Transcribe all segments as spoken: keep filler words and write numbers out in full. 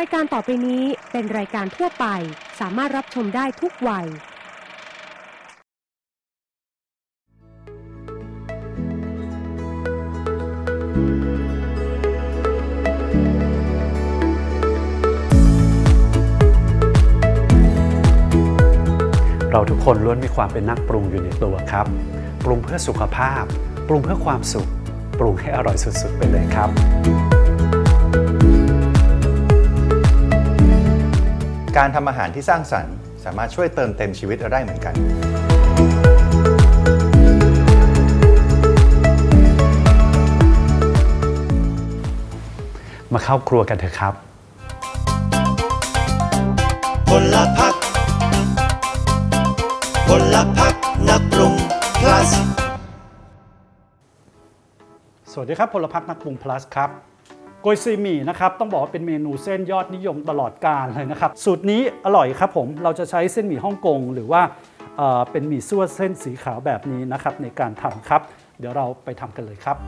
ายการต่อไปนี้เป็นรายการทั่วไปสามารถรับชมได้ทุกวัยเราทุกคนล้วนมีความเป็นนักปรุงอยู่ในตัวครับปรุงเพื่อสุขภาพปรุงเพื่อความสุขปรุงให้อร่อยสุดๆไปเลยครับการทำอาหารที่สร้างสรรค์สามารถช่วยเติมเต็มชีวิตเราได้เหมือนกันมาเข้าครัวกันเถอะครับพลพักพลพักนักปรุง plus สวัสดีครับพลพักนักปรุง plus ครับโกยซีหมี่นะครับต้องบอกว่าเป็นเมนูเส้นยอดนิยมตลอดกาลเลยนะครับสูตรนี้อร่อยครับผมเราจะใช้เส้นหมี่ฮ่องกงหรือว่าเอ่อเป็นหมี่ซั่วเส้นสีขาวแบบนี้นะครับในการทำครับเดี๋ยวเราไปทำกันเลยครับ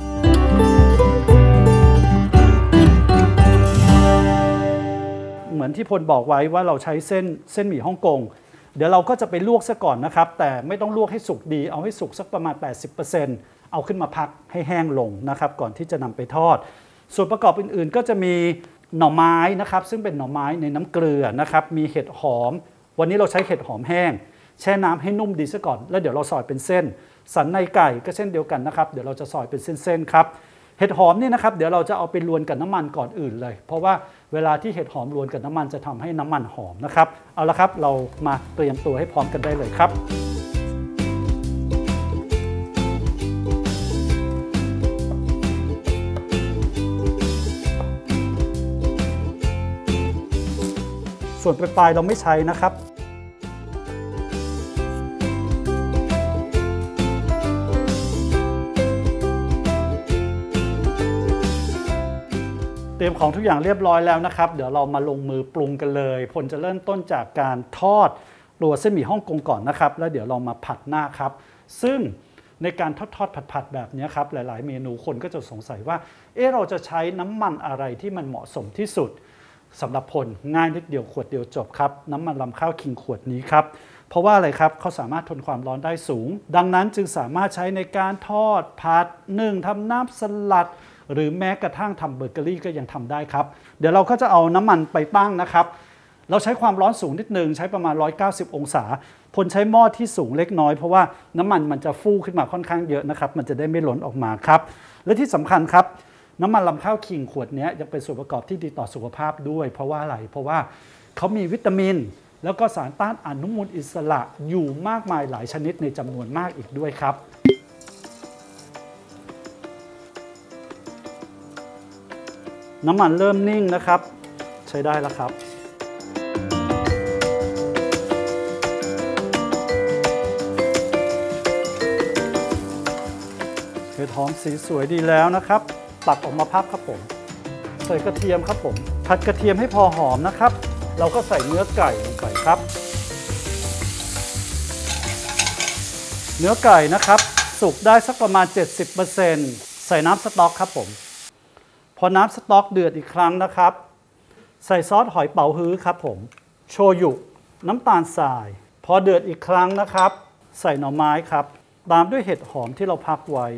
เหมือนที่พลบอกไว้ว่าเราใช้เส้นเส้นหมี่ฮ่องกงเดี๋ยวเราก็จะไปลวกซะก่อนนะครับแต่ไม่ต้องลวกให้สุกดีเอาให้สุกสักประมาณ แปดสิบเปอร์เซ็นต์ เอาขึ้นมาพักให้แห้งลงนะครับก่อนที่จะนำไปทอดส่วนประกอบอื่นๆก็จะมีหน่อไม้นะครับซึ่งเป็นหน่อไม้ในน้ำเกลือนะครับมีเห็ดหอมวันนี้เราใช้เห็ดหอมแห้งแช่น้ำให้นุ่มดีซะก่อนแล้วเดี๋ยวเราซอยเป็นเส้นสันในไก่ก็เช่นเดียวกันนะครับเดี๋ยวเราจะซอยเป็นเส้นๆครับเห็ดหอมนี่นะครับเดี๋ยวเราจะเอาไปรวนกับน้ำมันก่อนอื่นเลยเพราะว่าเวลาที่เห็ดหอมรวนกับน้ำมันจะทำให้น้ำมันหอมนะครับเอาละครับเรามาเตรียมตัวให้พร้อมกันได้เลยครับส่วนปลายๆเราไม่ใช้นะครับเตรียมของทุกอย่างเรียบร้อยแล้วนะครับเดี๋ยวเรามาลงมือปรุงกันเลยพลจะเริ่มต้นจากการทอดตัวเส้นหมี่ฮ่องกงก่อนนะครับแล้วเดี๋ยวเรามาผัดหน้าครับซึ่งในการทอดทอดผัดผัดแบบนี้ครับหลายๆเมนูคนก็จะสงสัยว่าเอ๊ะเราจะใช้น้ำมันอะไรที่มันเหมาะสมที่สุดสำหรับพลง่ายนิดเดียวขวดเดียวจบครับน้ำมันลำข้าวคิงขวดนี้ครับเพราะว่าอะไรครับเขาสามารถทนความร้อนได้สูงดังนั้นจึงสามารถใช้ในการทอดผัดนึ่งทำน้ำสลัดหรือแม้กระทั่งทำเบเกอรี่ก็ยังทำได้ครับเดี๋ยวเราก็จะเอาน้ำมันไปตั้งนะครับเราใช้ความร้อนสูงนิดนึงใช้ประมาณหนึ่งร้อยเก้าสิบองศาพลใช้หม้อที่สูงเล็กน้อยเพราะว่าน้ำมันมันจะฟูขึ้นมาค่อนข้างเยอะนะครับมันจะได้ไม่ล้นออกมาครับและที่สำคัญครับน้ำมันลำข้าวคิงขวดนี้ยังเป็นส่วนประกอบที่ดีต่อสุขภาพด้วยเพราะว่าอะไรเพราะว่าเขามีวิตามินแล้วก็สารต้านอนุมูลอิสระอยู่มากมายหลายชนิดในจำนวนมากอีกด้วยครับน้ำมันเริ่มนิ่งนะครับใช้ได้แล้วครับเห็ดหอมสีสวยดีแล้วนะครับตักออกมาพักครับผมใส่กระเทียมครับผมผัดกระเทียมให้พอหอมนะครับเราก็ใส่เนื้อไก่ลงไปครับเนื้อไก่นะครับสุกได้สักประมาณ เจ็ดสิบเปอร์เซ็นต์ ใส่น้ำสต๊อกครับผมพอน้ำสต๊อกเดือดอีกครั้งนะครับใส่ซอสหอยเป๋าฮื้อครับผมโชยุน้ำตาลทรายพอเดือดอีกครั้งนะครับใส่หน่อไม้ครับตามด้วยเห็ดหอมที่เราพักไว้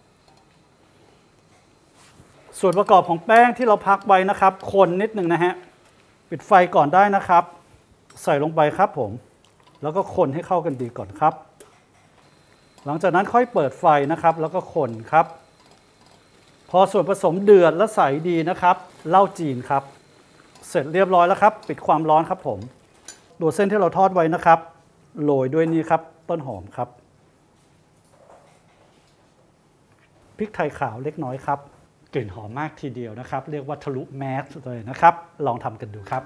ส่วนประกอบของแป้งที่เราพักไว้นะครับคนนิดนึงนะฮะปิดไฟก่อนได้นะครับใส่ลงไปครับผมแล้วก็คนให้เข้ากันดีก่อนครับหลังจากนั้นค่อยเปิดไฟนะครับแล้วก็คนครับพอส่วนผสมเดือดและใสดีนะครับเหล้าจีนครับเสร็จเรียบร้อยแล้วครับปิดความร้อนครับผมตัวเส้นที่เราทอดไว้นะครับโรยด้วยนี่ครับต้นหอมครับพริกไทยขาวเล็กน้อยครับกลิ่นหอมมากทีเดียวนะครับเรียกว่าทะลุแมสเลยนะครับลองทำกันดูครับ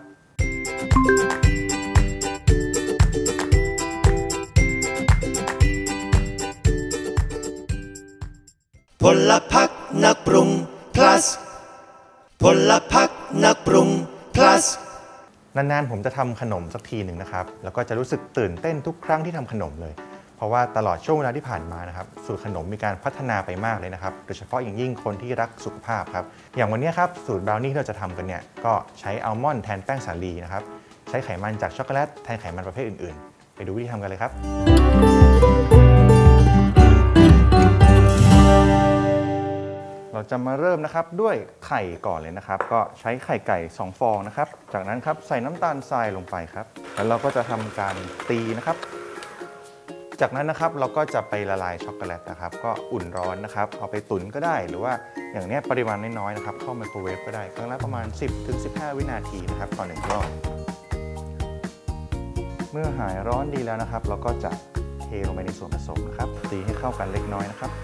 พลพักนักปรุง plus พลพักนักปรุง plus นานๆผมจะทำขนมสักทีหนึ่งนะครับแล้วก็จะรู้สึกตื่นเต้นทุกครั้งที่ทำขนมเลยเพราะว่าตลอดช่วงเวลาที่ผ่านมานะครับสูตรขนมมีการพัฒนาไปมากเลยนะครับโดยเฉพาะอย่างยิ่งคนที่รักสุขภาพครับอย่างวันนี้ครับสูตรบราวนี่ที่เราจะทำกันเนี่ยก็ใช้อัลมอนด์แทนแป้งสาลีนะครับใช้ไขมันจากช็อกโกแลตแทนไขมันประเภทอื่นๆไปดูวิธีทำกันเลยครับเราจะมาเริ่มนะครับด้วยไข่ก่อนเลยนะครับก็ใช้ไข่ไก่สองฟองนะครับจากนั้นครับใส่น้ำตาลทรายลงไปครับแล้วเราก็จะทำการตีนะครับจากนั้นนะครับเราก็จะไปละลายช็อกโกแลตนะครับก็อุ่นร้อนนะครับเอาไปตุ๋นก็ได้หรือว่าอย่างนี้ปริมาณน้อยๆนะครับเข้าไมโครเวฟก็ได้ครั้งละประมาณ สิบถึงสิบห้า วินาทีนะครับต่อหนึ่งรอบเมื่อหายร้อนดีแล้วนะครับเราก็จะเทลงไปในส่วนผสมนะครับตีให้เข้ากันเล็กน้อยนะครับ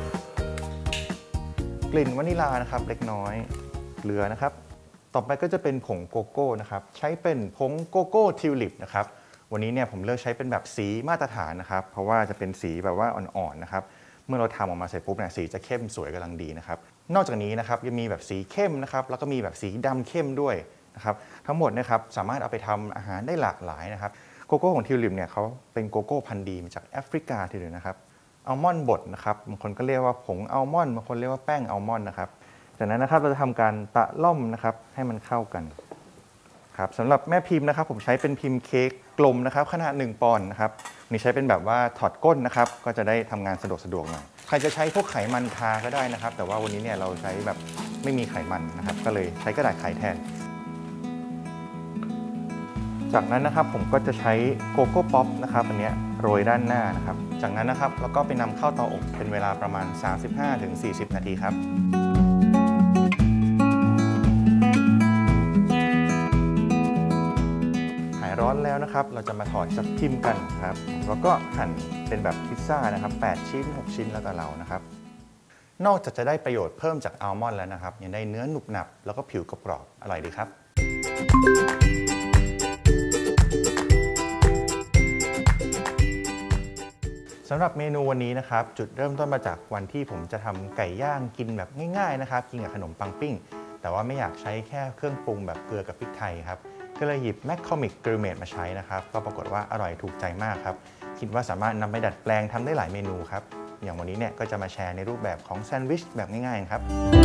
กลิ่นวานิลานะครับเล็กน้อยเกลือนะครับต่อไปก็จะเป็นผงโกโก้นะครับใช้เป็นผงโกโก้ทิวลิปนะครับวันนี้เนี่ยผมเลือกใช้เป็นแบบสีมาตรฐานนะครับเพราะว่าจะเป็นสีแบบว่าอ่อนๆนะครับเมื่อเราทำออกมาเสร็จปุ๊บเนี่ยสีจะเข้มสวยกำลังดีนะครับนอกจากนี้นะครับยังมีแบบสีเข้มนะครับแล้วก็มีแบบสีดำเข้มด้วยนะครับทั้งหมดนะครับสามารถเอาไปทำอาหารได้หลากหลายนะครับโกโก้ของทิวลิปเนี่ยเขาเป็นโกโก้พันธุ์ดีมาจากแอฟริกาทีเดียวนะครับอัลมอนด์บดนะครับบางคนก็เรียกว่าผงอัลมอนด์บางคนเรียกว่าแป้งอัลมอนด์นะครับจากนั้นนะครับเราจะทำการตะล่อมนะครับให้มันเข้ากันครับสำหรับแม่พิมพ์นะครับผมใช้เป็นพิมพ์เค้กกลมนะครับขนาดหนึ่งปอนด์นะครับนี่ใช้เป็นแบบว่าถอดก้นนะครับก็จะได้ทำงานสะดวกสะดวกหน่อยใครจะใช้พวกไขมันทาก็ได้นะครับแต่ว่าวันนี้เนี่ยเราใช้แบบไม่มีไขมันนะครับก็เลยใช้กระดาษไขแทนจากนั้นนะครับผมก็จะใช้โกโก้ป๊อปนะครับอันนี้โรยด้านหน้านะครับจากนั้นนะครับแล้วก็ไปนำเข้าเตาอบเป็นเวลาประมาณ สามสิบห้าถึงสี่สิบ นาทีครับหายร้อนแล้วนะครับเราจะมาถอดจากพิมพ์กันครับแล้วก็หั่นเป็นแบบพิซซ่านะครับแปดชิ้นหกชิ้นแล้วแต่เรานะครับนอกจากจะได้ประโยชน์เพิ่มจากอัลมอนด์แล้วนะครับยังได้เนื้อหนุบหนับแล้วก็ผิวกรอบอร่อยดีครับสำหรับเมนูวันนี้นะครับจุดเริ่มต้นมาจากวันที่ผมจะทำไก่ย่างกินแบบง่ายๆนะครับกินกับขนมปังปิ้งแต่ว่าไม่อยากใช้แค่เครื่องปรุงแบบเกลือกับพริกไทยครับก็เลยหยิบแมคคอมิกกริลเมดมาใช้นะครับก็ปรากฏว่าอร่อยถูกใจมากครับคิดว่าสามารถนำไปดัดแปลงทำได้หลายเมนูครับอย่างวันนี้เนี่ยก็จะมาแชร์ในรูปแบบของแซนด์วิชแบบง่ายๆครับ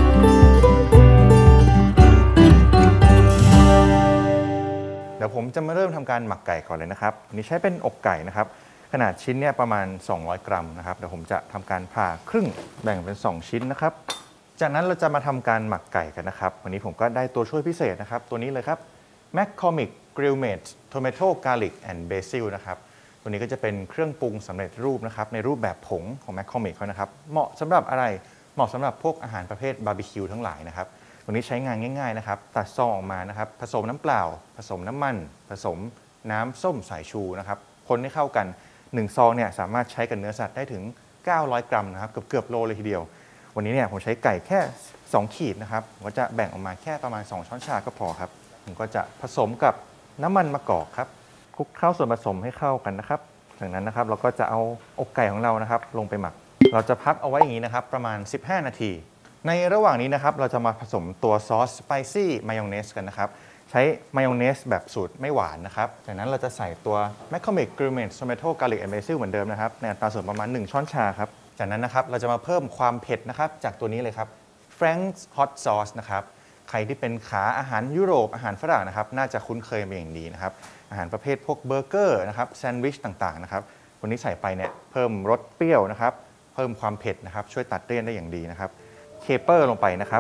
เดี๋ยวผมจะมาเริ่มทำการหมักไก่ก่อนเลยนะครับนี่ใช้เป็นอกไก่นะครับขนาดชิ้นเนี่ยประมาณสองร้อยกรัมนะครับเดี๋ยวผมจะทำการผ่าครึ่งแบ่งเป็นสองชิ้นนะครับจากนั้นเราจะมาทำการหมักไก่กันนะครับวันนี้ผมก็ได้ตัวช่วยพิเศษนะครับตัวนี้เลยครับ McCormick Grill Made Tomato Garlic and Basil นะครับตัวนี้ก็จะเป็นเครื่องปรุงสำเร็จรูปนะครับในรูปแบบผงของ McCormick เขานะครับเหมาะสำหรับอะไรเหมาะสำหรับพวกอาหารประเภทบาร์บีคิวทั้งหลายนะครับตัวนี้ใช้งานง่ายๆนะครับตัดซองออกมานะครับผสมน้ำเปล่าผสมน้ำมันผสมน้ำส้มสายชูนะครับคนให้เข้ากันหนึ่งซองเนี่ยสามารถใช้กับเนื้อสัตว์ได้ถึงเก้าร้อยกรัมนะครับเกือบเกือบโลเลยทีเดียววันนี้เนี่ยผมใช้ไก่แค่สองขีดนะครับผมก็จะแบ่งออกมาแค่ประมาณสองช้อนชาก็พอครับผมก็จะผสมกับน้ำมันมะกอกครับคลุกเข้าส่วนผสมให้เข้ากันนะครับจากนั้นนะครับเราก็จะเอาอกไก่ของเรานะครับลงไปหมักเราจะพักเอาไว้อย่างนี้นะครับประมาณสิบห้านาทีในระหว่างนี้นะครับเราจะมาผสมตัวซอสสไปซี่มายองเนสกันนะครับใช้มายองเนสแบบสูตรไม่หวานนะครับจากนั้นเราจะใส่ตัว McCormick Grill Made Tomato Garlic and Basil เหมือนเดิมนะครับในอัตราส่วนประมาณหนึ่งช้อนชาครับจากนั้นนะครับเราจะมาเพิ่มความเผ็ดนะครับจากตัวนี้เลยครับ Frank's Hot Sauce นะครับใครที่เป็นขาอาหารยุโรปอาหารฝรั่งนะครับน่าจะคุ้นเคยเป็นอย่างดีนะครับอาหารประเภทพวกเบอร์เกอร์นะครับแซนด์วิชต่างๆนะครับวันนี้ใส่ไปเนี่ยเพิ่มรสเปรี้ยวนะครับเพิ่มความเผ็ดนะครับช่วยตัดเลี่ยนได้อย่างดีนะครับเคเปอร์ลงไปนะครับ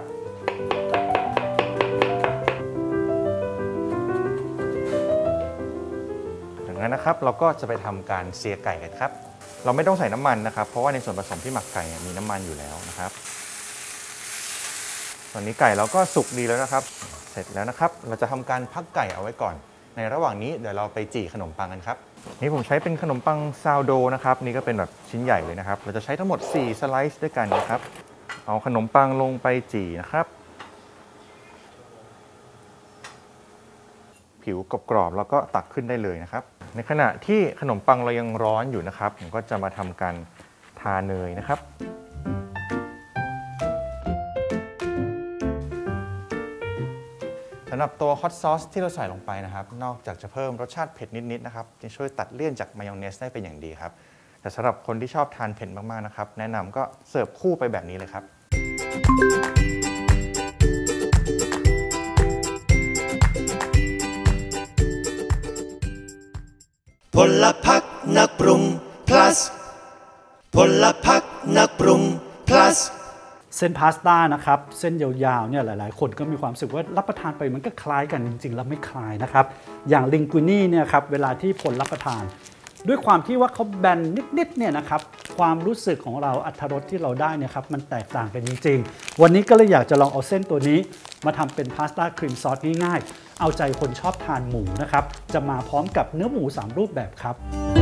จากนั้นนะครับเราก็จะไปทำการเสียไก่กันครับเราไม่ต้องใส่น้ำมันนะครับเพราะว่าในส่วนผสมที่หมักไก่มีน้ำมันอยู่แล้วนะครับตอนนี้ไก่เราก็สุกดีแล้วนะครับเสร็จแล้วนะครับเราจะทำการพักไก่เอาไว้ก่อนในระหว่างนี้เดี๋ยวเราไปจี่ขนมปังกันครับนี่ผมใช้เป็นขนมปังซาวโดนะครับนี่ก็เป็นแบบชิ้นใหญ่เลยนะครับเราจะใช้ทั้งหมดสี่สไลซ์ด้วยกันนะครับเอาขนมปังลงไปจี่นะครับผิวกรอบๆแล้วก็ตักขึ้นได้เลยนะครับในขณะที่ขนมปังเรายังร้อนอยู่นะครับผมก็จะมาทำการทาเนยนะครับสำหรับตัวฮอตซอสที่เราใส่ลงไปนะครับนอกจากจะเพิ่มรสชาติเผ็ดนิดๆนะครับจะช่วยตัดเลี่ยนจากมายองเนสได้เป็นอย่างดีครับแต่แต่สำหรับคนที่ชอบทานเผ็ดมากๆนะครับแนะนำก็เสิร์ฟคู่ไปแบบนี้เลยครับพลพักนักปรุง plus พลพักนักปรุง plus เส้นพาสต้านะครับเส้นยาวๆเนี่ยหลายๆคนก็มีความรู้สึกว่ารับประทานไปมันก็คล้ายกันจริงๆแล้วไม่คล้ายนะครับอย่างลิงกุนี่เนี่ยครับเวลาที่พลรับประทานด้วยความที่ว่าเขาแบนนิดๆเนี่ยนะครับความรู้สึกของเราอรรถรสที่เราได้เนี่ยครับมันแตกต่างกันจริงๆวันนี้ก็เลยอยากจะลองเอาเส้นตัวนี้มาทำเป็นพาสต้าครีมซอสง่ายๆเอาใจคนชอบทานหมูนะครับจะมาพร้อมกับเนื้อหมูสามรูปแบบครับ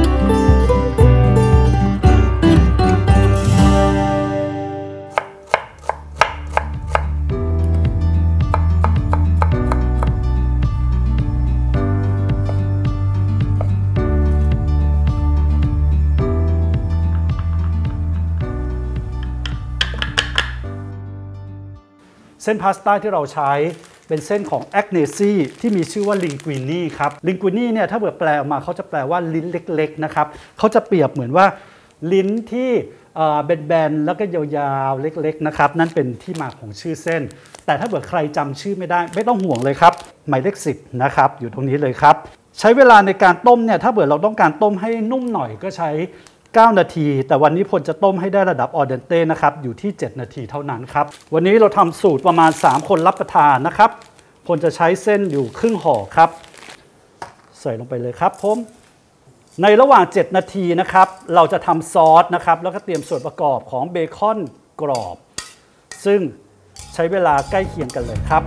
เส้นพาสต้าที่เราใช้เป็นเส้นของแอคเนซีที่มีชื่อว่าลิงกุินี่ครับลิงกุินี่เนี่ยถ้าเกิดแปลออกมาเขาจะแปลว่าลิ้นเล็กๆนะครับเขาจะเปรียบเหมือนว่าลิ้นที่แบนๆแล้วก็ยาวๆเล็กๆนะครับนั่นเป็นที่มาของชื่อเส้นแต่ถ้าเกิดใครจำชื่อไม่ได้ไม่ต้องห่วงเลยครับหมายเลขสิบนะครับอยู่ตรงนี้เลยครับใช้เวลาในการต้มเนี่ยถ้าเกิดเราต้องการต้มให้นุ่มหน่อยก็ใช้เก้านาทีแต่วันนี้พลจะต้มให้ได้ระดับออเดนเต้นะครับอยู่ที่เจ็ดนาทีเท่านั้นครับวันนี้เราทำสูตรประมาณสามคนรับประทานนะครับพลจะใช้เส้นอยู่ครึ่งห่อครับใส่ลงไปเลยครับผมในระหว่างเจ็ดนาทีนะครับเราจะทำซอสนะครับแล้วก็เตรียมส่วนประกอบของเบคอนกรอบซึ่งใช้เวลาใกล้เคียงกันเลยครับ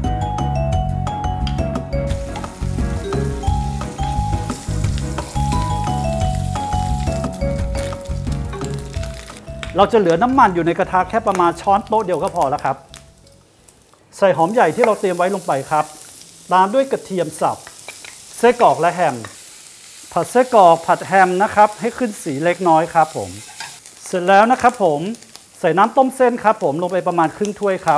เราจะเหลือน้ำมันอยู่ในกระทะแค่ประมาณช้อนโต๊ะเดียวก็พอแล้วครับใส่หอมใหญ่ที่เราเตรียมไว้ลงไปครับตามด้วยกระเทียมสับไส้กรอกและแฮมผัดไส้กรอกผัดแฮมนะครับให้ขึ้นสีเล็กน้อยครับผมเสร็จแล้วนะครับผมใส่น้ำต้มเส้นครับผมลงไปประมาณครึ่งถ้วยครับ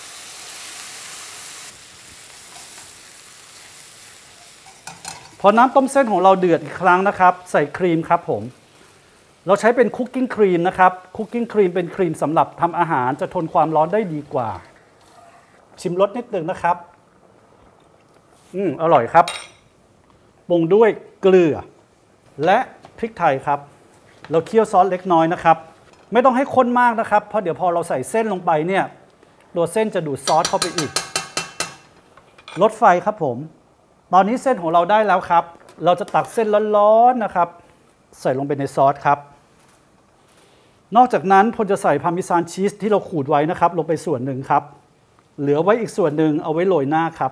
พอน้ำต้มเส้นของเราเดือดอีกครั้งนะครับใส่ครีมครับผมเราใช้เป็นคุกกิ้งครีมนะครับคุกกิ้งครีมเป็นครีมสำหรับทำอาหารจะทนความร้อนได้ดีกว่าชิมรสนิดนึงนะครับอืมอร่อยครับปรุงด้วยเกลือและพริกไทยครับเราเคี่ยวซอสเล็กน้อยนะครับไม่ต้องให้ข้นมากนะครับเพราะเดี๋ยวพอเราใส่เส้นลงไปเนี่ยตัวเส้นจะดูดซอสเข้าไปอีกลดไฟครับผมตอนนี้เส้นของเราได้แล้วครับเราจะตักเส้นร้อนๆนะครับใส่ลงไปในซอสครับนอกจากนั้นพลจะใส่พาร์เมซานชีสที่เราขูดไว้นะครับลงไปส่วนหนึ่งครับเหลือไว้อีกส่วนหนึ่งเอาไว้โรยหน้าครับ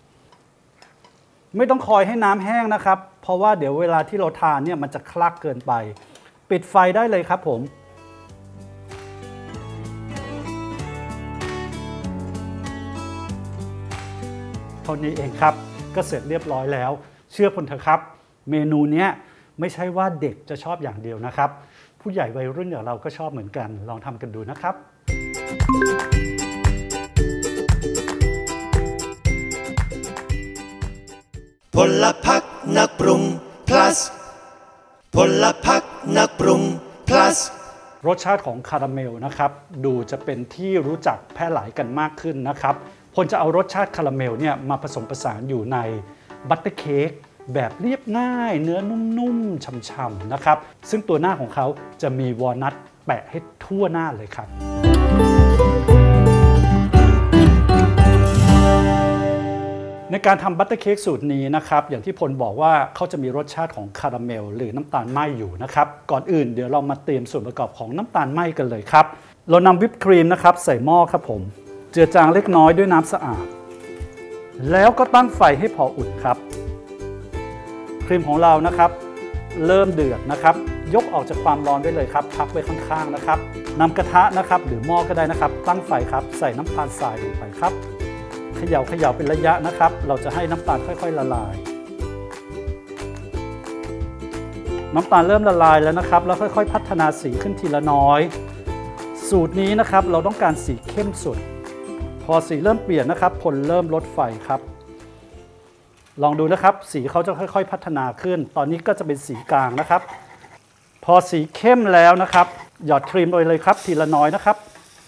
ไม่ต้องคอยให้น้ำแห้งนะครับเพราะว่าเดี๋ยวเวลาที่เราทานเนี่ยมันจะคลักเกินไปปิดไฟได้เลยครับผมเท่านี้เองครับก็เสร็จเรียบร้อยแล้วเชื่อพลเถอะครับเมนูเนี้ยไม่ใช่ว่าเด็กจะชอบอย่างเดียวนะครับผู้ใหญ่วัยรุ่นอย่างเราก็ชอบเหมือนกันลองทำกันดูนะครับพลพักนักปรุง plus พลพักนักปรุง plus รสชาติของคาราเมลนะครับดูจะเป็นที่รู้จักแพร่หลายกันมากขึ้นนะครับพลจะเอารสชาติคาราเมลเนี่ยมาผสมผสานอยู่ในบัตเตอร์เค้กแบบเรียบง่ายเนื้อนุ่มๆฉ่ำๆนะครับซึ่งตัวหน้าของเขาจะมีวอลนัทแปะให้ทั่วหน้าเลยครับในการทำบัตเตอร์เค้กสูตรนี้นะครับอย่างที่พลบอกว่าเขาจะมีรสชาติของคาราเมลหรือน้ำตาลไหม้อยู่นะครับก่อนอื่นเดี๋ยวเรามาเตรียมส่วนประกอบของน้ำตาลไหม้กันเลยครับเรานำวิปครีมนะครับใส่หม้อครับผมเจือจางเล็กน้อยด้วยน้ำสะอาดแล้วก็ตั้งไฟให้พออุ่นครับครีมของเรานะครับเริ่มเดือดนะครับยกออกจากความร้อนได้เลยครับพักไว้ข้างๆนะครับนำกระทะนะครับหรือหม้อก็ได้นะครับตั้งไฟครับใส่น้ำตาลทรายลงไปครับเขย่าเขย่าเป็นระยะนะครับเราจะให้น้ำตาลค่อยๆละลายน้ำตาลเริ่มละลายแล้วนะครับแล้วค่อยๆพัฒนาสีขึ้นทีละน้อยสูตรนี้นะครับเราต้องการสีเข้มสุดพอสีเริ่มเปลี่ยนนะครับพลเริ่มลดไฟครับลองดูนะครับสีเขาจะค่อยๆพัฒนาขึ้นตอนนี้ก็จะเป็นสีกลางนะครับพพอสีเข้มแล้วนะครับหยอดครีมไปเลยครับทีละน้อยนะครับ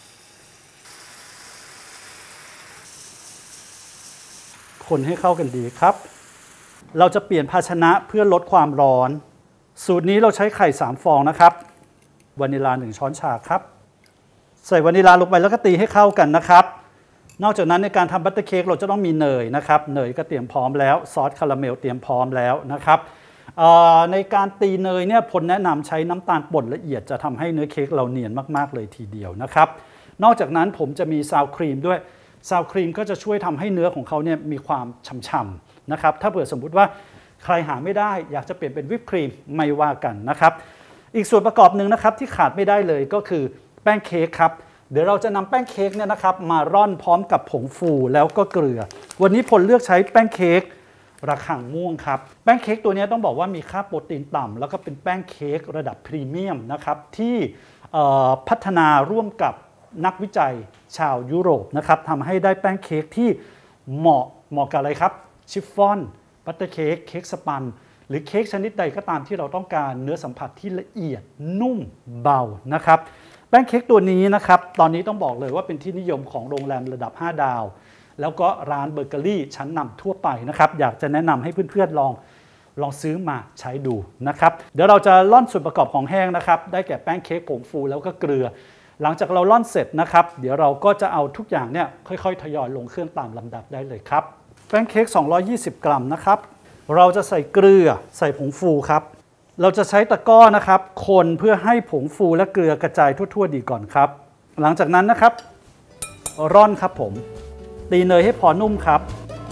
คนให้เข้ากันดีครับเราจะเปลี่ยนภาชนะเพื่อลดความร้อนสูตรนี้เราใช้ไข่สามฟองนะครับวานิลาหนึ่งช้อนชาครับใส่วานิลาลงไปแล้วก็ตีให้เข้ากันนะครับนอกจากนั้นในการทำบัตเตอร์เค้กเราจะต้องมีเนยนะครับเนยก็เตรียมพร้อมแล้วซอสคาราเมลเตรียมพร้อมแล้วนะครับในการตีเนยเนี่ยพลแนะนำใช้น้ำตาลป่นละเอียดจะทำให้เนื้อเค้กเราเนียนมากๆเลยทีเดียวนะครับนอกจากนั้นผมจะมีซาวครีมด้วยซาวครีมก็จะช่วยทำให้เนื้อของเขาเนี่ยมีความฉ่ำๆนะครับถ้าเผื่อสมมุติว่าใครหาไม่ได้อยากจะเปลี่ยนเป็นวิปครีมไม่ว่ากันนะครับอีกส่วนประกอบหนึ่งนะครับที่ขาดไม่ได้เลยก็คือแป้งเค้กครับเดี๋ยวเราจะนำแป้งเค้กเนี่ยนะครับมาร่อนพร้อมกับผงฟูแล้วก็เกลือวันนี้พลเลือกใช้แป้งเค้กระฆังม่วงครับแป้งเค้กตัวนี้ต้องบอกว่ามีค่าโปรตีนต่ำแล้วก็เป็นแป้งเค้กระดับพรีเมียมนะครับที่พัฒนาร่วมกับนักวิจัยชาวยุโรปนะครับทำให้ได้แป้งเค้กที่เหมาะเหมาะกับอะไรครับชิฟฟ่อนบัตเตอร์เค้กเค้กสปันหรือเค้กชนิดใดก็ตามที่เราต้องการเนื้อสัมผัสที่ละเอียดนุ่มเบานะครับแป้งเค้กตัวนี้นะครับตอนนี้ต้องบอกเลยว่าเป็นที่นิยมของโรงแรมระดับห้าดาวแล้วก็ร้านเบเกอรี่ชั้นนำทั่วไปนะครับอยากจะแนะนำให้เพื่อนๆลองลองซื้อมาใช้ดูนะครับเดี๋ยวเราจะล่อนส่วนประกอบของแห้งนะครับได้แก่แป้งเค้กผงฟูแล้วก็เกลือหลังจากเราล่อนเสร็จนะครับเดี๋ยวเราก็จะเอาทุกอย่างเนี่ยค่อยๆทยอยลงเครื่องตามลำดับได้เลยครับแป้งเค้กสองร้อยยี่สิบกรัมนะครับเราจะใส่เกลือใส่ผงฟูครับเราจะใช้ตะกร้อนะครับคนเพื่อให้ผงฟูและเกลือกระจายทั่วๆดีก่อนครับหลังจากนั้นนะครับร่อนครับผมตีเนยให้พอนุ่มครับ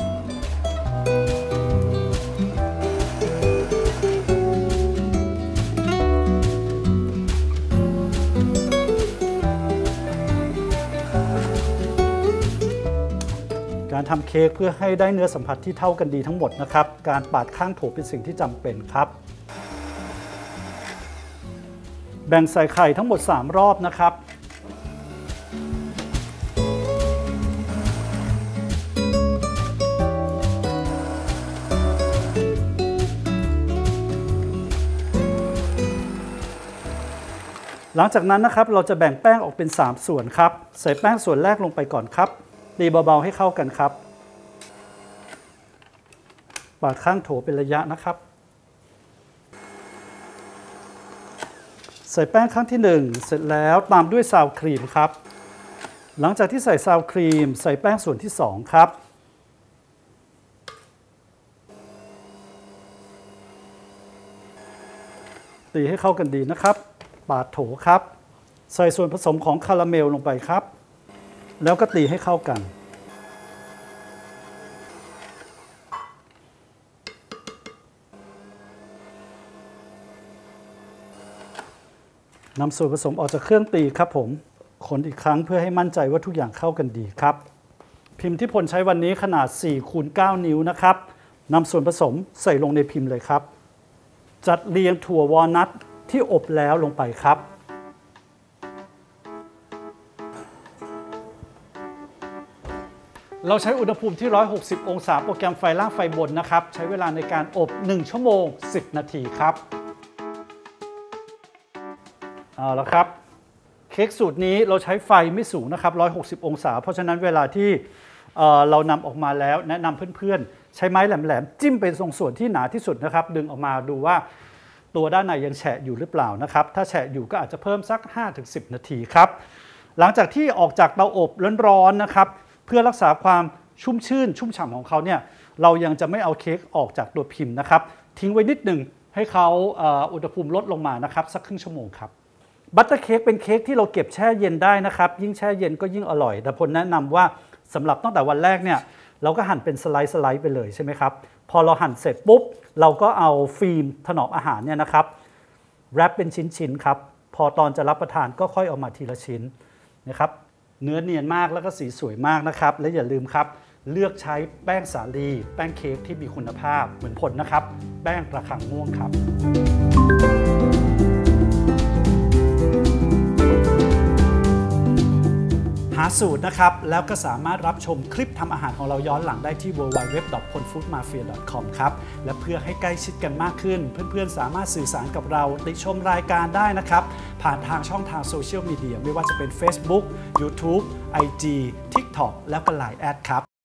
การทำเค้กเพื่อให้ได้เนื้อสัมผัสที่เท่ากันดีทั้งหมดนะครับการปาดข้างโถเป็นสิ่งที่จำเป็นครับแบ่งใส่ไข่ทั้งหมดสามรอบนะครับหลังจากนั้นนะครับเราจะแบ่งแป้งออกเป็นสามส่วนครับใส่แป้งส่วนแรกลงไปก่อนครับตีเบาๆให้เข้ากันครับปาดข้างโถเป็นระยะนะครับใส่แป้งครั้งที่หนึ่งเสร็จแล้วตามด้วยซาวครีมครับหลังจากที่ใส่ซาวครีมใส่แป้งส่วนที่สองครับตีให้เข้ากันดีนะครับปาดโถครับใส่ส่วนผสมของคาราเมลลงไปครับแล้วก็ตีให้เข้ากันนำส่วนผสมออกจากเครื่องตีครับผมคนอีกครั้งเพื่อให้มั่นใจว่าทุกอย่างเข้ากันดีครับพิมพ์ที่พลใช้วันนี้ขนาด สี่คูณเก้า นิ้วนะครับนำส่วนผสมใส่ลงในพิมพ์เลยครับจัดเรียงถั่ววอลนัทที่อบแล้วลงไปครับเราใช้อุณหภูมิที่ หนึ่งร้อยหกสิบ องศาโปรแกรมไฟล่างไฟบนนะครับใช้เวลาในการอบหนึ่งชั่วโมงสิบนาทีครับเอาละครับเค้กสูตรนี้เราใช้ไฟไม่สูงนะครับหนึ่งร้อยหกสิบองศาเพราะฉะนั้นเวลาที่เอ่อเรานำออกมาแล้วแนะนำเพื่อนๆใช้ไม้แหลมๆจิ้มไปตรงส่วนที่หนาที่สุดนะครับดึงออกมาดูว่าตัวด้านในยังแฉะอยู่หรือเปล่านะครับถ้าแฉะอยู่ก็อาจจะเพิ่มสัก ห้าถึงสิบ นาทีครับหลังจากที่ออกจากเตาอบร้อนๆนะครับเพื่อรักษาความชุ่มชื่นชุ่มฉ่ำของเขาเนี่ยเรายังจะไม่เอาเค้กออกจากตัวพิมพ์นะครับทิ้งไว้นิดหนึ่งให้เขาอุณหภูมิลดลงมานะครับสักครึ่งชั่วโมงครับบัตเตอร์เค้กเป็นเค้กที่เราเก็บแช่เย็นได้นะครับยิ่งแช่เย็นก็ยิ่งอร่อยแต่พลแนะนำว่าสำหรับตั้งแต่วันแรกเนี่ยเราก็หั่นเป็นสไลด์สไลด์ไปเลยใช่ไหมครับพอเราหั่นเสร็จปุ๊บเราก็เอาฟิล์มถนอมอาหารเนี่ยนะครับแรปเป็นชิ้นๆครับพอตอนจะรับประทานก็ค่อยเอามาทีละชิ้นนะครับเนื้อเนียนมากแล้วก็สีสวยมากนะครับและอย่าลืมครับเลือกใช้แป้งสาลีแป้งเค้กที่มีคุณภาพเหมือนผลนะครับแป้งระฆังม่วงครับหาสูตรนะครับแล้วก็สามารถรับชมคลิปทำอาหารของเราย้อนหลังได้ที่ ดับเบิลยู ดับเบิลยู ดับเบิลยู ดอท พลฟู้ดมาเฟีย ดอท คอม ครับและเพื่อให้ใกล้ชิดกันมากขึ้นเพื่อนๆสามารถสื่อสารกับเราติชมรายการได้นะครับผ่านทางช่องทางโซเชียลมีเดียไม่ว่าจะเป็น Facebook YouTube ไอ จี TikTok แล้วก็ ไลน์ แอด ครับ